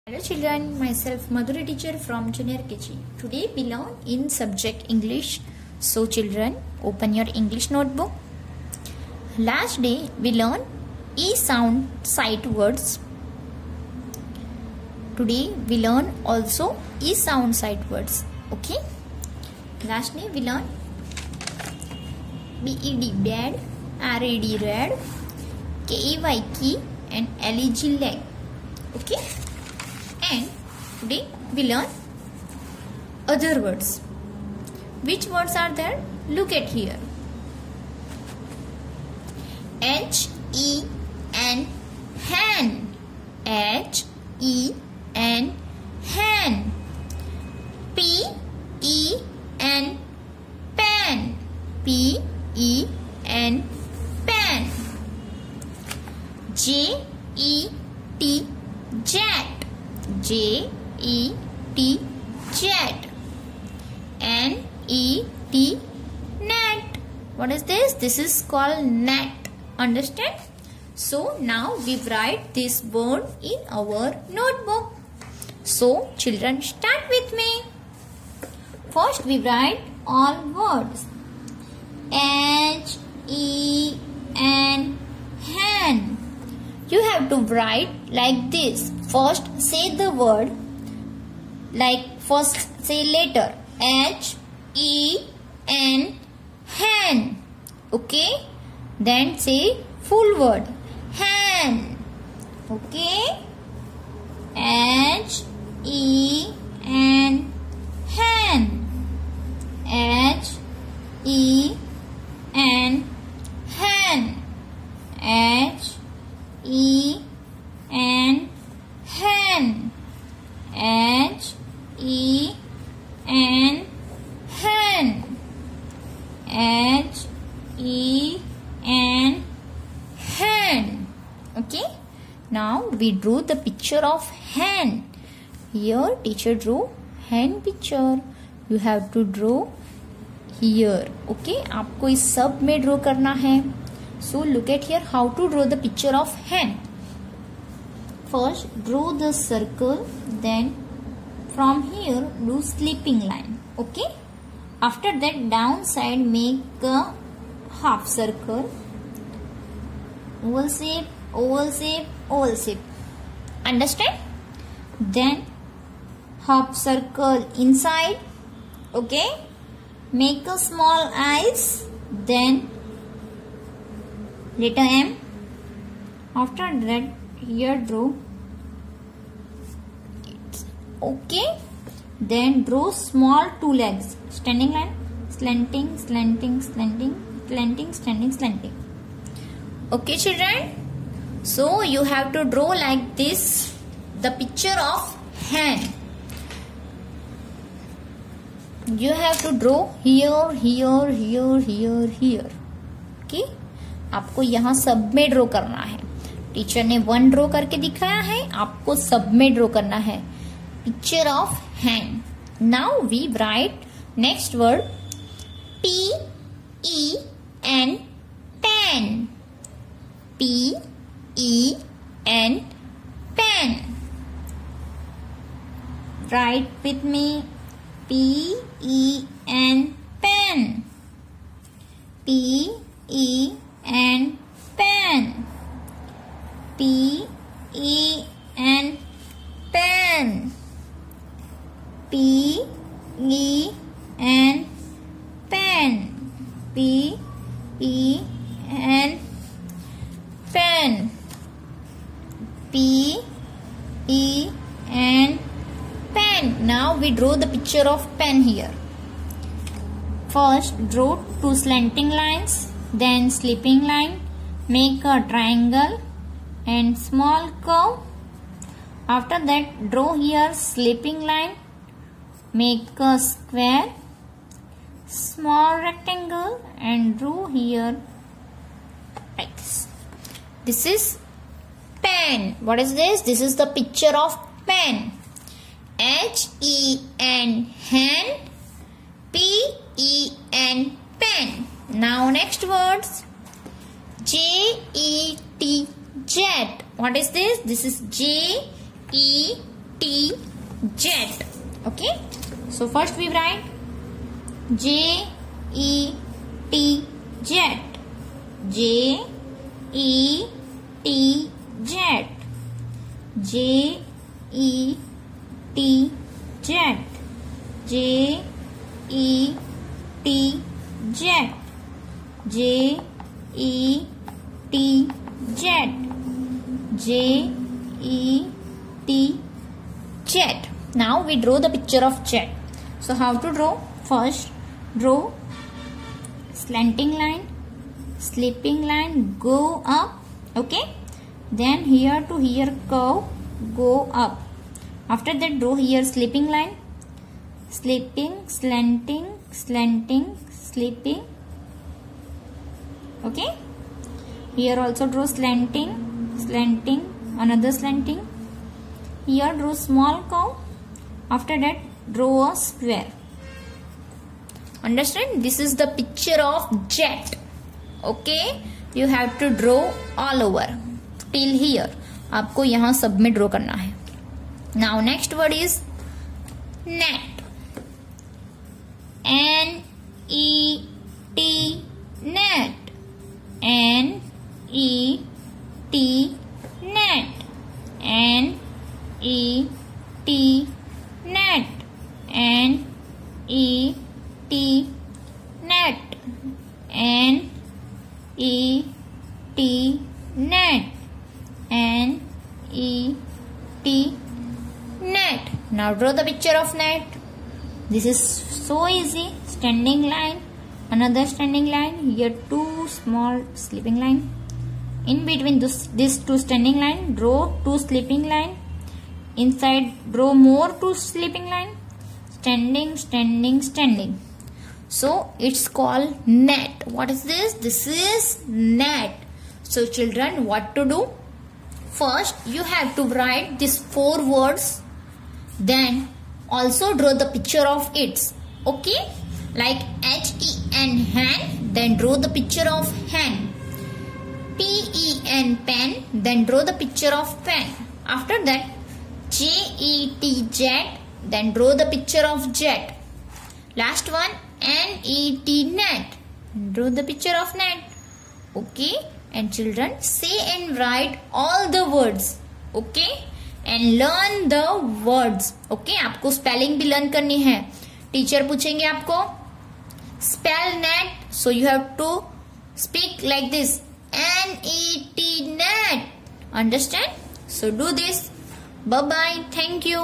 Hello children, myself Madhuri teacher from Junior KG. Today we learn in subject English. So children, open your English notebook. Last day we learn E sound sight words. Today we learn also E sound sight words. Okay. Last day we learn BED bed, RAD red, KEY key and LEG leg. Okay. And today we learn other words. Which words are there? Look at here. HEN hen. HEN hen. PEN pen. PEN pen. JET jet. JET jet. NET net. What is this? This is called net. Understand? So now we write this word in our notebook. So children, start with me. First we write all words. HEN hen. You have to write like this. First say the word, like first say letter HEN hen. Okay. Then say full word hen. Okay. HEN hen. HEN hen. HEN hen. HEN hen. HEN hen. Okay. Now we drew the picture of hen. Here teacher drew hen picture. You have to draw here. Okay. आपको इस सब में draw करना है. So look at here how to draw the picture of hen. First draw the circle, then from here do sleeping line. Okay. After that down side make a half circle, oval shape, oval shape, oval shape. Understand? Then half circle inside. Okay. Make a small eyes, then letter M. After that here draw. Okay. Then draw small two legs. Standing line. Slanting, slanting, slanting, slanting, standing, slanting. Okay children. So you have to draw like this the picture of hen. You have to draw here, here, here, here, here. Okay. आपको यहाँ सब में draw करना है. Teacher ने 1 draw करके दिखाया है, आपको सब में ड्रॉ करना है. Picture of hen. Now we write next word PEN pen. PEN pen. Write with me. PEN pen. PEN pen. PEN pen. PEN pen. PEN pen. PEN pen. Now we draw the picture of pen here. First draw 2 slanting lines, then sleeping line, make a triangle and small curve. After that draw here sleeping line, make a square, small rectangle and draw here like this. This is pen. What is this? This is the picture of pen. HEN hen. PEN pen. Now next words. JET jet. What is this? This is JET T, jet. Okay. So first we write J, E, T, jet. J, E, T, jet. J, E, T, jet. J, E, T, jet. J, E, T, jet. J, E, T, jet. Now we draw the picture of jet. So how to draw? First, draw slanting line, sloping line, go up. Okay. Then here to here curve, go up. After that, draw here sloping line, sloping, slanting, slanting, sloping. Okay. Here also draw slanting, slanting, another slanting. Here draw small curve. After that, draw a square. Understand? This is the picture of jet. Okay. You have to draw all over till here. आपको यहाँ सब में draw करना है. Now next word is net. N-E-T, net. N-E-T, net. N-E-T, net. N-E-T, net. N-E-T, net. N-E-T, net. Now draw the picture of net. This is so easy. Standing line, another standing line. Here two small sleeping line. In between these two standing line, draw two sleeping line. Inside, draw more two sleeping line. Standing, standing, standing. So it's called net. What is this? This is net. So children, what to do? First, you have to write these 4 words. Then also draw the picture of it. Okay? Like H-E-N, hand. Then draw the picture of hand. P-E-N, pen. Then draw the picture of pen. After that, J-E-T, jet. Then draw the picture of jet. Last one, N-E-T, net. Draw the picture of net. Okay? And children, say and write all the words. Okay? And learn the words. Okay? आपको spelling भी learn करनी है. Teacher पूछेंगे आपको spell net. So you have to speak like this. N-E-T, net. Understand? So do this. Bye-bye. Thank you.